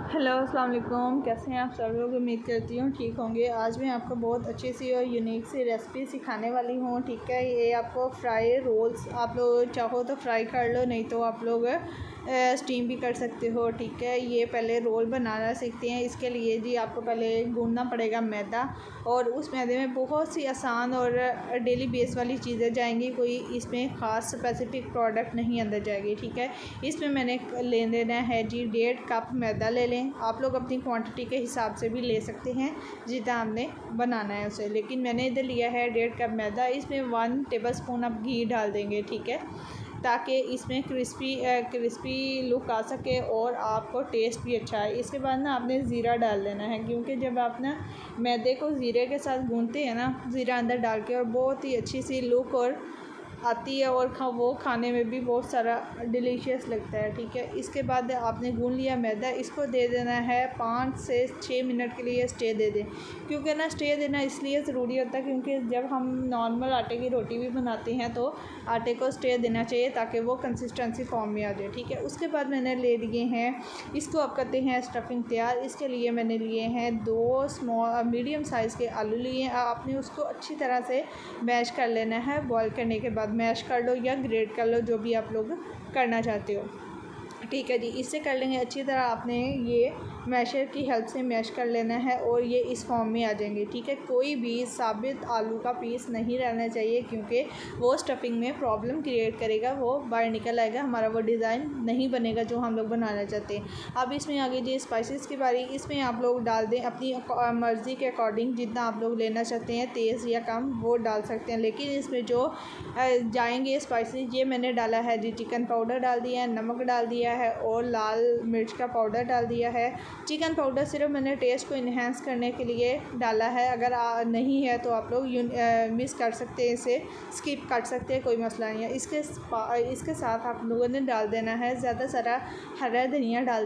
Hello अस्सलाम वालेकुम, कैसे हैं आप सब लोग। उम्मीद करती हूँ ठीक होंगे। आज मैं आपको बहुत अच्छी सी और यूनिक सी रेसिपी सिखाने वाली हूँ। ठीक है, ये आपको फ्राई रोल्स, आप लोग चाहो तो फ्राई कर लो, नहीं तो आप लोग स्टीम भी कर सकते हो। ठीक है, ये पहले रोल बनाना सीखते हैं। इसके लिए जी आपको पहले गूंदना पड़ेगा मैदा, और उस मैदे में बहुत सी आसान और डेली बेस वाली चीज़ें जाएंगी। कोई इसमें ख़ास स्पेसिफिक प्रोडक्ट नहीं अंदर जाएगी। ठीक है, इसमें मैंने ले लेना है जी 1.5 कप मैदा ले लें। आप लोग अपनी क्वांटिटी के हिसाब से भी ले सकते हैं जितना आपने बनाना है उसे, लेकिन मैंने इधर लिया है 1.5 कप मैदा। इसमें 1 टेबलस्पून आप घी डाल देंगे। ठीक है, ताकि इसमें क्रिस्पी लुक आ सके और आपको टेस्ट भी अच्छा है। इसके बाद ना आपने ज़ीरा डाल देना है, क्योंकि जब आप ना मैदे को ज़ीरे के साथ गूंथते हैं ना, ज़ीरा अंदर डाल के, और बहुत ही अच्छी सी लुक और आती है, और वो खाने में भी बहुत सारा डिलीशियस लगता है। ठीक है, इसके बाद आपने गूंद लिया मैदा, इसको दे देना है 5 से 6 मिनट के लिए स्टे दे दें। क्योंकि ना स्टे देना इसलिए ज़रूरी होता है क्योंकि जब हम नॉर्मल आटे की रोटी भी बनाते हैं तो आटे को स्टे देना चाहिए ताकि वो कंसिस्टेंसी फॉर्म में आ जाए। ठीक है, उसके बाद मैंने ले लिए हैं, इसको आप करते हैं स्टफिंग तैयार। इसके लिए मैंने लिए हैं 2 मीडियम साइज़ के आलू लिए हैं। आपने उसको अच्छी तरह से मैश कर लेना है। बॉईल करने के बाद मैश कर लो या ग्रेट कर लो, जो भी आप लोग करना चाहते हो। ठीक है जी, इससे कर लेंगे अच्छी तरह। आपने ये मैशर की हेल्प से मैश कर लेना है और ये इस फॉर्म में आ जाएंगे। ठीक है, कोई भी साबित आलू का पीस नहीं रहना चाहिए, क्योंकि वो स्टफिंग में प्रॉब्लम क्रिएट करेगा, वो बाहर निकल आएगा, हमारा वो डिज़ाइन नहीं बनेगा जो हम लोग बनाना चाहते हैं। अब इसमें आगे जी स्पाइसेस की बारी। इसमें आप लोग डाल दें अपनी मर्ज़ी के अकॉर्डिंग, जितना आप लोग लेना चाहते हैं तेज़ या कम वो डाल सकते हैं। लेकिन इसमें जो जाएंगे स्पाइसेस, ये मैंने डाला है जी चिकन पाउडर डाल दिया है, नमक डाल दिया है और लाल मिर्च का पाउडर डाल दिया है। चिकन पाउडर सिर्फ मैंने टेस्ट को इन्हेंस करने के लिए डाला है। अगर नहीं है तो आप लोग मिस कर सकते हैं, इसे स्किप कर सकते हैं, कोई मसला नहीं है। इसके साथ आप लोगों ने डाल देना है ज़्यादा सारा हरा धनिया डाल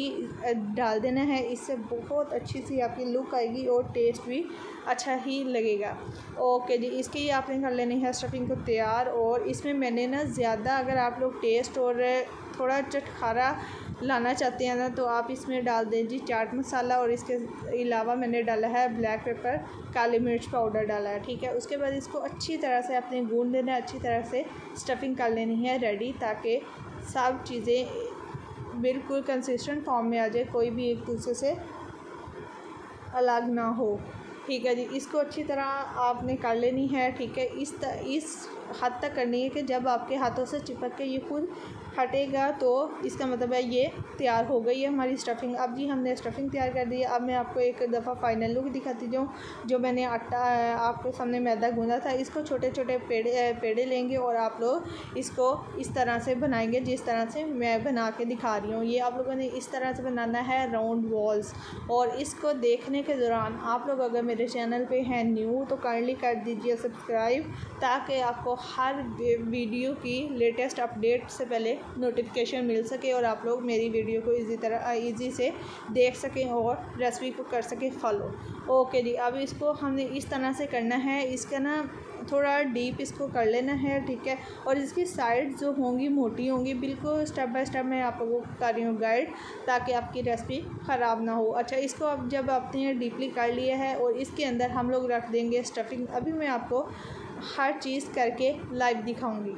देना है। इससे बहुत अच्छी सी आपकी लुक आएगी और टेस्ट भी अच्छा ही लगेगा। ओके जी, इसके लिए आपने कर लेनी है स्टफिंग को तैयार। और इसमें मैंने ना ज़्यादा, अगर आप लोग टेस्ट और थोड़ा चटखारा लाना चाहते हैं ना, तो आप इसमें डाल दें जी चाट मसाला, और इसके अलावा मैंने डाला है ब्लैक पेपर, काली मिर्च पाउडर डाला है। ठीक है, उसके बाद इसको अच्छी तरह से आपने गूंद देना है, अच्छी तरह से स्टफिंग कर लेनी है रेडी, ताकि सब चीज़ें बिल्कुल कंसिस्टेंट फॉर्म में आ जाए, कोई भी एक दूसरे से अलग ना हो। ठीक है जी, इसको अच्छी तरह आपने कर लेनी है। ठीक है, इस हद तक करनी है कि जब आपके हाथों से चिपक के ये खुद हटेगा तो इसका मतलब है ये तैयार हो गई है हमारी स्टफिंग। अब जी हमने स्टफिंग तैयार कर दी है। अब मैं आपको एक दफ़ा फाइनल लुक दिखाती जाऊँ। जो मैंने आटा आपके सामने मैदा गूंदा था, इसको छोटे छोटे पेड़े लेंगे और आप लोग इसको इस तरह से बनाएंगे जिस तरह से मैं बना के दिखा रही हूँ। ये आप लोगों ने इस तरह से बनाना है, राउंड बॉल्स। और इसको देखने के दौरान आप लोग अगर मेरे चैनल पे हैं न्यू तो काइंडली कर दीजिए सब्सक्राइब, ताकि आपको हर वीडियो की लेटेस्ट अपडेट से पहले नोटिफिकेशन मिल सके और आप लोग मेरी वीडियो को ईज़ी से देख सकें और रेसिपी को कर सकें फॉलो। ओके जी, अब इसको हमने इस तरह से करना है। इसका ना थोड़ा डीप इसको कर लेना है। ठीक है, और इसकी साइड जो होंगी मोटी होंगी, बिल्कुल स्टेप बाय स्टेप मैं आप लोगों को कर रही हूँ गाइड, ताकि आपकी रेसिपी ख़राब ना हो। अच्छा, इसको अब जब आपने डीपली कर लिया है और इसके अंदर हम लोग रख देंगे स्टफिंग। अभी मैं आपको हर चीज़ करके लाइव दिखाऊंगी।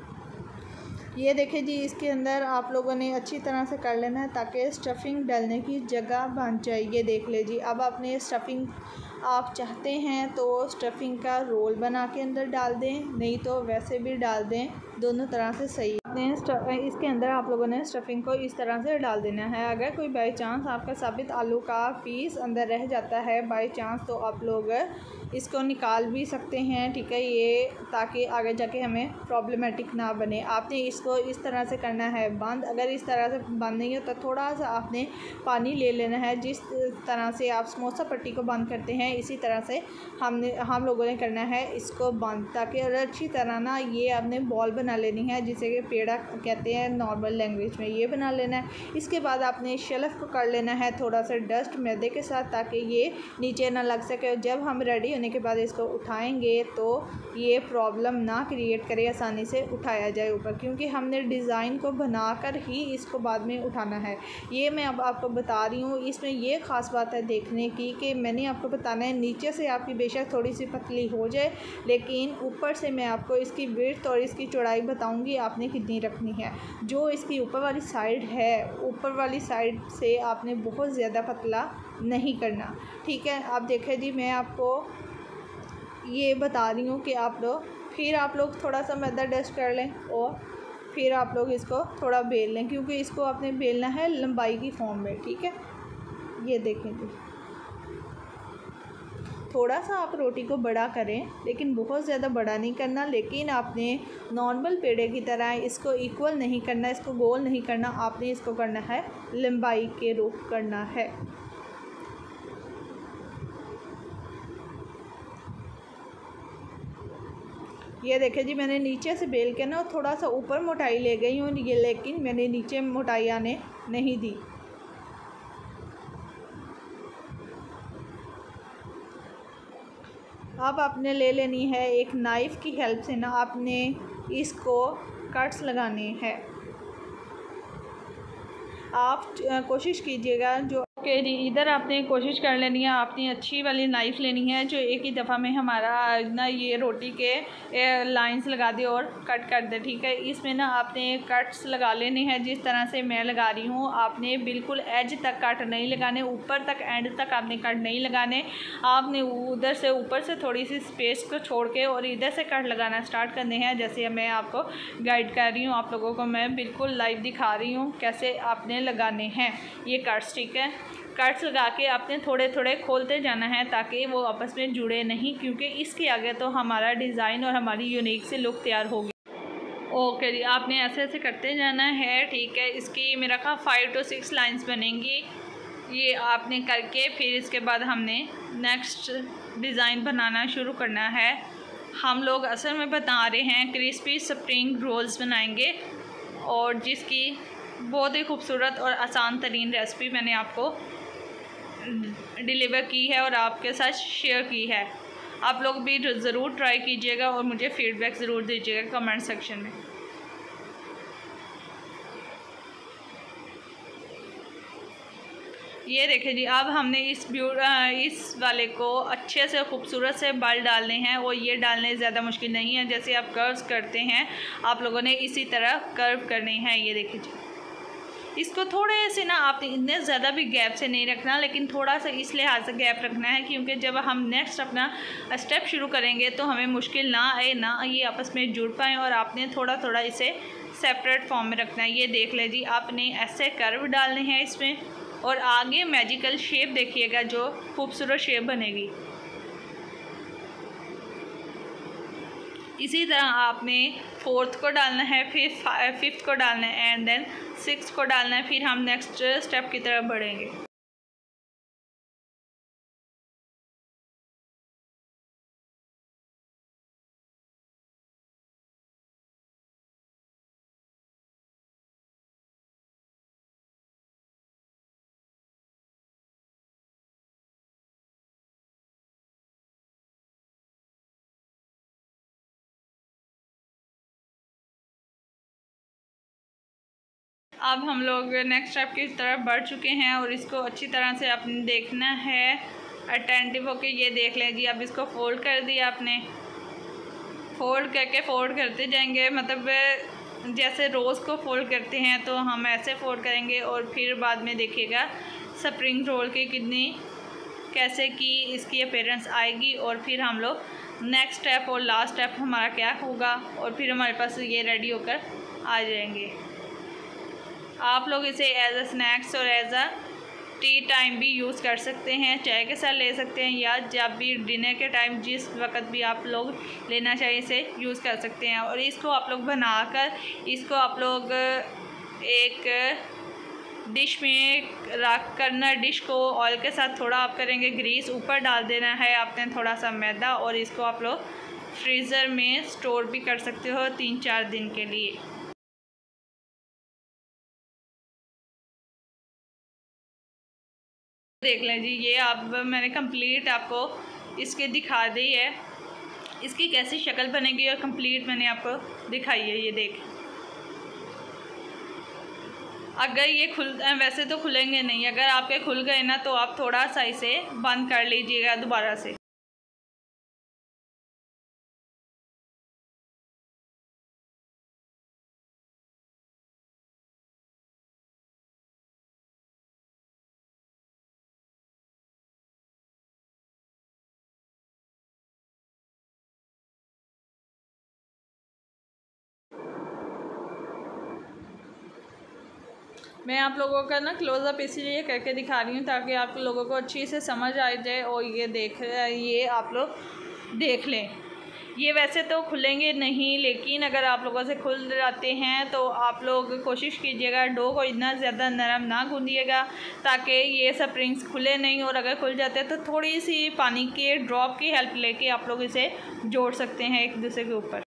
ये देखिए जी, इसके अंदर आप लोगों ने अच्छी तरह से कर लेना है ताकि स्टफिंग डालने की जगह बन जाए। ये देख ले जी, अब आपने स्टफिंग, आप चाहते हैं तो स्टफिंग का रोल बना के अंदर डाल दें, नहीं तो वैसे भी डाल दें, दोनों तरह से सही। इसके अंदर आप लोगों ने स्टफिंग को इस तरह से डाल देना है। अगर कोई बाई चांस आपका साबित आलू का पीस अंदर रह जाता है बाई चांस, तो आप लोग इसको निकाल भी सकते हैं। ठीक है, ये ताकि आगे जाके हमें प्रॉब्लमेटिक ना बने। आपने इसको इस तरह से करना है बंद। अगर इस तरह से बंद नहीं हो तो थोड़ा सा आपने पानी ले लेना है। जिस तरह से आप समोसा पट्टी को बंद करते हैं, इसी तरह से हम लोगों ने करना है इसको बंद, ताकि अच्छी तरह ना ये आपने बॉल बना लेनी है, जिससे कि पेड़ पेड़ा कहते हैं नॉर्मल लैंग्वेज में, ये बना लेना है। इसके बाद आपने शेल्फ को कर लेना है थोड़ा सा डस्ट मैदे के साथ, ताकि ये नीचे ना लग सके। जब हम रेडी होने के बाद इसको उठाएंगे तो ये प्रॉब्लम ना क्रिएट करे, आसानी से उठाया जाए ऊपर, क्योंकि हमने डिज़ाइन को बनाकर ही इसको बाद में उठाना है। ये मैं अब आपको बता रही हूँ। इसमें ये ख़ास बात है देखने की कि मैंने आपको बताना है नीचे से आपकी बेशक थोड़ी सी पतली हो जाए, लेकिन ऊपर से मैं आपको इसकी विड्थ और इसकी चौड़ाई बताऊँगी आपने कितनी रखनी है। जो इसकी ऊपर वाली साइड है, ऊपर वाली साइड से आपने बहुत ज़्यादा पतला नहीं करना, ठीक है। आप देखें जी, मैं आपको ये बता रही हूँ कि आप लोग थोड़ा सा मैदा डस्ट कर लें और फिर आप लोग इसको थोड़ा बेल लें, क्योंकि इसको आपने बेलना है लंबाई की फॉर्म में, ठीक है। ये देखें जी, थोड़ा सा आप रोटी को बड़ा करें, लेकिन बहुत ज़्यादा बड़ा नहीं करना। लेकिन आपने नॉर्मल पेड़े की तरह इसको इक्वल नहीं करना, इसको गोल नहीं करना, आपने इसको करना है लंबाई के रूप करना है। ये देखें जी, मैंने नीचे से बेल के ना थोड़ा सा ऊपर मोटाई ले गई हूँ ये, लेकिन मैंने नीचे मोटाई आने नहीं दी। अब आपने ले लेनी है एक नाइफ़ की हेल्प से ना आपने इसको कट्स लगाने हैं। आप कोशिश कीजिएगा जो कि इधर आपने कोशिश कर लेनी है, आपने अच्छी वाली नाइफ़ लेनी है जो एक ही दफ़ा में हमारा ना ये रोटी के लाइंस लगा दे और कट कर दे, ठीक है। इसमें ना आपने कट्स लगा लेने हैं जिस तरह से मैं लगा रही हूँ। आपने बिल्कुल एज तक कट नहीं लगाने, ऊपर तक एंड तक आपने कट नहीं लगाने। आपने उधर से ऊपर से थोड़ी सी स्पेस को छोड़ के और इधर से कट लगाना स्टार्ट करने हैं, जैसे मैं आपको गाइड कर रही हूँ। आप लोगों को मैं बिल्कुल लाइव दिखा रही हूँ कैसे आपने लगाने हैं ये कट्स, ठीक है। कट्स लगा के आपने थोड़े थोड़े खोलते जाना है ताकि वो आपस में जुड़े नहीं, क्योंकि इसके आगे तो हमारा डिज़ाइन और हमारी यूनिक से लुक तैयार होगी। ओके जी, आपने ऐसे ऐसे करते जाना है, ठीक है। इसकी मेरा कहा 5 to 6 लाइंस बनेंगी। ये आपने करके फिर इसके बाद हमने नेक्स्ट डिज़ाइन बनाना शुरू करना है। हम लोग असल में बता रहे हैं क्रिस्पी स्प्रिंग रोल्स बनाएंगे, और जिसकी बहुत ही खूबसूरत और आसान तरीन रेसिपी मैंने आपको डिलीवर की है और आपके साथ शेयर की है। आप लोग भी ज़रूर ट्राई कीजिएगा और मुझे फ़ीडबैक ज़रूर दीजिएगा कमेंट सेक्शन में। ये देखें जी, अब हमने इस वाले को अच्छे से खूबसूरत से बाल डालने हैं, और ये डालने ज़्यादा मुश्किल नहीं है। जैसे आप कर्व्स करते हैं आप लोगों ने इसी तरह कर्व करने हैं। ये देखिए जी, इसको थोड़े से ना आपने इतने ज़्यादा भी गैप से नहीं रखना, लेकिन थोड़ा सा इस लिहाज से गैप रखना है क्योंकि जब हम नेक्स्ट अपना स्टेप शुरू करेंगे तो हमें मुश्किल ना आए, ना ये आपस में जुड़ पाएँ, और आपने थोड़ा थोड़ा इसे सेपरेट फॉर्म में रखना है। ये देख ले जी, आपने ऐसे कर्व डालने हैं इसमें, और आगे मैजिकल शेप देखिएगा जो खूबसूरत शेप बनेगी। इसी तरह आपने 4th को डालना है, फिर 5th को डालना है, एंड देन 6th को डालना है। फिर हम नेक्स्ट स्टेप की तरफ बढ़ेंगे। अब हम लोग नेक्स्ट स्टेप की तरफ बढ़ चुके हैं, और इसको अच्छी तरह से आपने देखना है अटेंटिव होके। ये देख लें जी, अब इसको फोल्ड कर दिया आपने, फोल्ड करके फोल्ड करते जाएंगे, मतलब जैसे रोज़ को फोल्ड करते हैं तो हम ऐसे फोल्ड करेंगे। और फिर बाद में देखिएगा स्प्रिंग रोल की कितनी कैसे की इसकी अपीयरेंस आएगी, और फिर हम लोग नेक्स्ट स्टेप और लास्ट स्टेप हमारा क्या होगा, और फिर हमारे पास ये रेडी होकर आ जाएंगे। आप लोग इसे एज अ स्नैक्स और एज अ टी टाइम भी यूज़ कर सकते हैं, चाय के साथ ले सकते हैं, या जब भी डिनर के टाइम जिस वक्त भी आप लोग लेना चाहिए इसे यूज़ कर सकते हैं। और इसको आप लोग बनाकर इसको आप लोग एक डिश में रख करना, डिश को ऑयल के साथ थोड़ा आप करेंगे ग्रीस, ऊपर डाल देना है आपने थोड़ा सा मैदा, और इसको आप लोग फ्रीज़र में स्टोर भी कर सकते हो 3-4 दिन के लिए। देख लें जी, ये आप मैंने कंप्लीट आपको इसके दिखा दी है, इसकी कैसी शक्ल बनेगी और कंप्लीट मैंने आपको दिखाई है। ये देख, अगर ये वैसे तो खुलेंगे नहीं, अगर आपके खुल गए ना तो आप थोड़ा सा इसे बंद कर लीजिएगा दोबारा से। मैं आप लोगों का ना क्लोज़अप इसीलिए करके दिखा रही हूँ ताकि आप लोगों को अच्छी से समझ आ जाए और ये आप लोग देख लें। ये वैसे तो खुलेंगे नहीं, लेकिन अगर आप लोगों से खुल जाते हैं तो आप लोग कोशिश कीजिएगा डो को इतना ज़्यादा नरम ना गूंदिएगा ताकि ये स्प्रिंग्स खुले नहीं, और अगर खुल जाते हैं तो थोड़ी सी पानी के ड्रॉप की हेल्प लेके आप लोग इसे जोड़ सकते हैं एक दूसरे के ऊपर।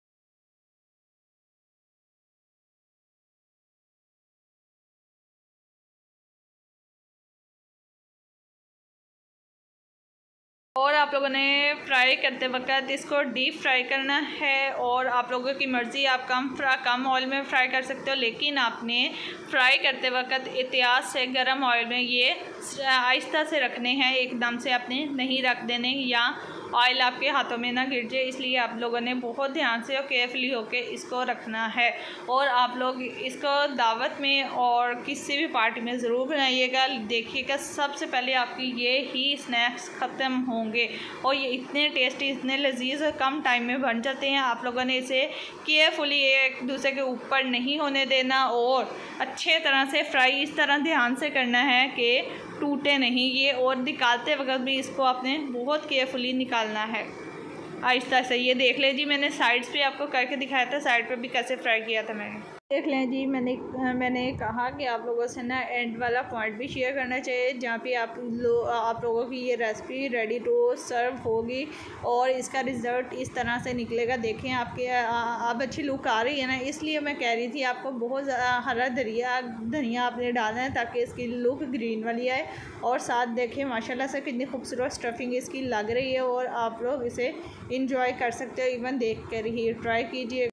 और आप लोगों ने फ्राई करते वक्त इसको डीप फ्राई करना है, और आप लोगों की मर्ज़ी, आप कम ऑयल में फ्राई कर सकते हो, लेकिन आपने फ्राई करते वक्त एहतियात से गरम ऑयल में ये आहिस्ता से रखने हैं, एकदम से आपने नहीं रख देने या ऑयल आपके हाथों में ना गिर जाए, इसलिए आप लोगों ने बहुत ध्यान से और केयरफुली होके इसको रखना है। और आप लोग इसको दावत में और किसी भी पार्टी में ज़रूर बनाइएगा। देखिएगा सबसे पहले आपकी ये ही स्नैक्स ख़त्म होंगे, और ये इतने टेस्टी, इतने लजीज और कम टाइम में बन जाते हैं। आप लोगों ने इसे केयरफुली एक दूसरे के ऊपर नहीं होने देना, और अच्छे तरह से फ्राई इस तरह ध्यान से करना है कि टूटे नहीं ये, और निकालते वक्त भी इसको आपने बहुत केयरफुली निकालना है आहिस्ता से। ये देख लें जी, मैंने साइड्स पे आपको करके दिखाया था, साइड पे भी कैसे फ्राई किया था मैंने। देख लें जी, मैंने कहा कि आप लोगों से ना एंड वाला पॉइंट भी शेयर करना चाहिए जहाँ पे आप लोगों की ये रेसिपी रेडी टू सर्व होगी और इसका रिज़ल्ट इस तरह से निकलेगा। देखें आपके अब अच्छी लुक आ रही है ना, इसलिए मैं कह रही थी आपको बहुत ज़्यादा हरा धनिया आपने डालना है ताकि इसकी लुक ग्रीन वाली आए। और साथ देखें माशाल्लाह से कितनी खूबसूरत स्टफिंग इसकी लग रही है, और आप लोग इसे इंजॉय कर सकते हो, इवन देख कर ही ट्राई कीजिए।